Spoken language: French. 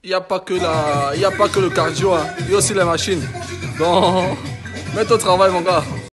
il n'y a pas que il y a pas que le cardio, hein. Il y a aussi les machines. Donc, mets au travail, mon gars.